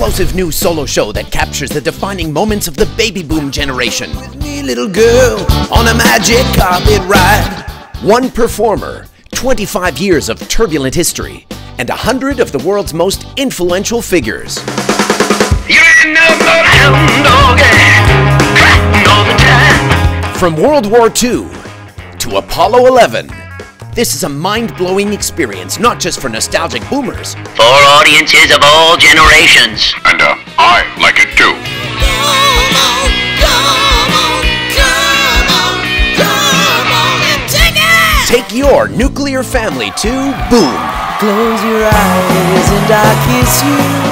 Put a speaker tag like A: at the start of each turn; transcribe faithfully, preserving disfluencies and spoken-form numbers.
A: explosive new solo show that captures the defining moments of the baby boom generation. With me, little girl, on a magic carpet ride. One performer, twenty-five years of turbulent history, and a hundred of the world's most influential figures.
B: You're in the bloodhound dog, crying all the time.
A: From World War Two to Apollo eleven, this is a mind-blowing experience, not just for nostalgic boomers.
B: For audiences of all generations.
C: And uh, I like it too.
D: Come on, come on, come on, come on and take it!
A: Take your nuclear family to Boom.
D: Close your eyes and I kiss you.